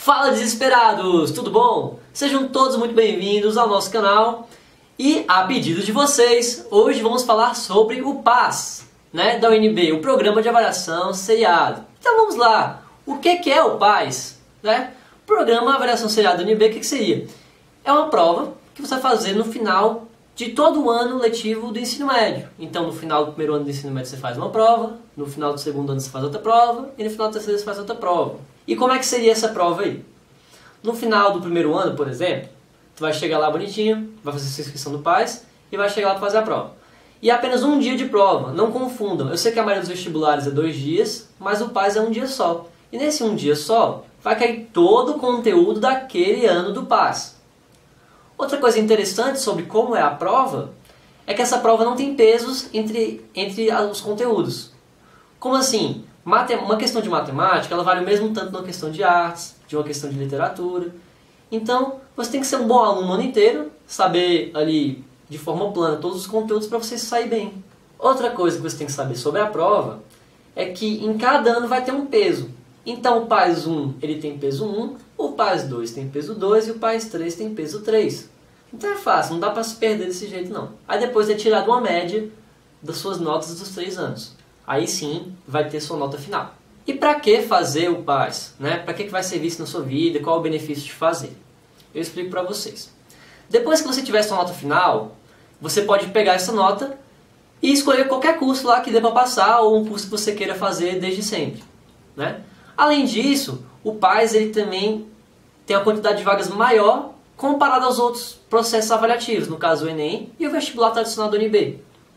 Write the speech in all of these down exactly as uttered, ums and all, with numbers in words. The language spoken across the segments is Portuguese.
Fala, desesperados! Tudo bom? Sejam todos muito bem-vindos ao nosso canal. E a pedido de vocês, hoje vamos falar sobre o PAS, né, da U N B, o Programa de Avaliação Seriado. Então vamos lá, o que que é o PAS? Né? Programa de Avaliação Seriado da U N B, o que que seria? É uma prova que você vai fazer no final de todo o ano letivo do ensino médio. Então no final do primeiro ano do ensino médio você faz uma prova, no final do segundo ano você faz outra prova e no final do terceiro você faz outra prova. E como é que seria essa prova aí? No final do primeiro ano, por exemplo, tu vai chegar lá bonitinho, vai fazer sua inscrição do PAS e vai chegar lá para fazer a prova. E é apenas um dia de prova, não confundam. Eu sei que a maioria dos vestibulares é dois dias, mas o PAS é um dia só. E nesse um dia só, vai cair todo o conteúdo daquele ano do PAS. Outra coisa interessante sobre como é a prova é que essa prova não tem pesos entre, entre os conteúdos. Como assim? Uma questão de matemática, ela vale o mesmo tanto numa questão de artes, de uma questão de literatura. Então, você tem que ser um bom aluno o ano inteiro, saber ali de forma plana todos os conteúdos para você sair bem. Outra coisa que você tem que saber sobre a prova é que em cada ano vai ter um peso. Então o PAS um ele tem peso um, o PAS dois tem peso dois e o PAS três tem peso três. Então é fácil, não dá para se perder desse jeito não. Aí depois é tirado uma média das suas notas dos três anos. Aí sim vai ter sua nota final. E para que fazer o PAS? Né? Para que vai servir isso na sua vida? Qual é o benefício de fazer? Eu explico para vocês. Depois que você tiver sua nota final, você pode pegar essa nota e escolher qualquer curso lá que dê para passar ou um curso que você queira fazer desde sempre. Né? Além disso, o PAS ele também tem uma quantidade de vagas maior comparado aos outros processos avaliativos, no caso o Enem e o vestibular tradicional do U N B.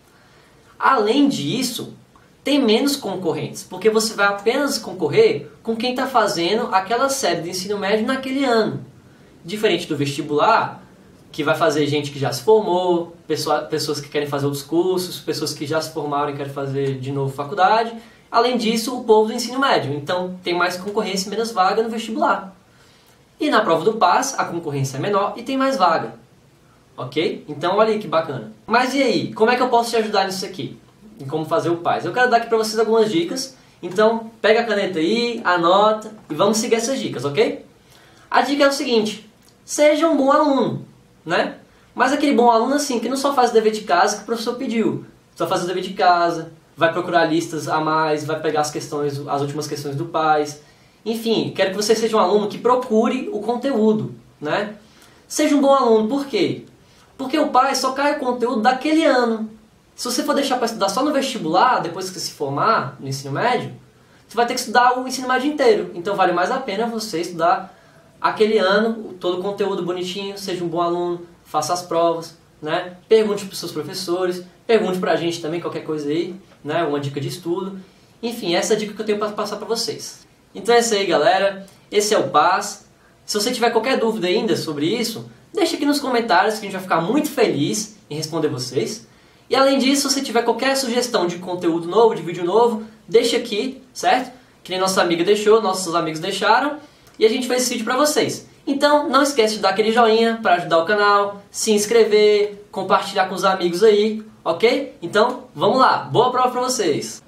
Além disso, tem menos concorrentes, porque você vai apenas concorrer com quem está fazendo aquela série de ensino médio naquele ano. Diferente do vestibular, que vai fazer gente que já se formou, pessoa, pessoas que querem fazer outros cursos, pessoas que já se formaram e querem fazer de novo faculdade. Além disso, o povo do ensino médio. Então tem mais concorrência e menos vaga no vestibular. E na prova do PAS, a concorrência é menor e tem mais vaga. Ok? Então olha aí que bacana. Mas e aí, como é que eu posso te ajudar nisso aqui? Em como fazer o PAS? Eu quero dar aqui para vocês algumas dicas. Então pega a caneta aí, anota e vamos seguir essas dicas, ok? A dica é o seguinte: seja um bom aluno, né? Mas aquele bom aluno assim, que não só faz o dever de casa que o professor pediu. Só faz o dever de casa, vai procurar listas a mais, vai pegar as questões, as últimas questões do PAS. Enfim, quero que você seja um aluno que procure o conteúdo, né? Seja um bom aluno, por quê? Porque o PAS só cai o conteúdo daquele ano. Se você for deixar para estudar só no vestibular, depois que você se formar no ensino médio, você vai ter que estudar o ensino médio inteiro. Então vale mais a pena você estudar aquele ano, todo o conteúdo bonitinho, seja um bom aluno, faça as provas, né? Pergunte para os seus professores, pergunte para a gente também qualquer coisa aí, né? Uma dica de estudo. Enfim, essa é a dica que eu tenho para passar para vocês. Então é isso aí, galera. Esse é o PAS. Se você tiver qualquer dúvida ainda sobre isso, deixa aqui nos comentários que a gente vai ficar muito feliz em responder vocês. E além disso, se tiver qualquer sugestão de conteúdo novo, de vídeo novo, deixa aqui, certo? Que nem nossa amiga deixou, nossos amigos deixaram, e a gente fez esse vídeo pra vocês. Então, não esquece de dar aquele joinha para ajudar o canal, se inscrever, compartilhar com os amigos aí, ok? Então, vamos lá, boa prova pra vocês!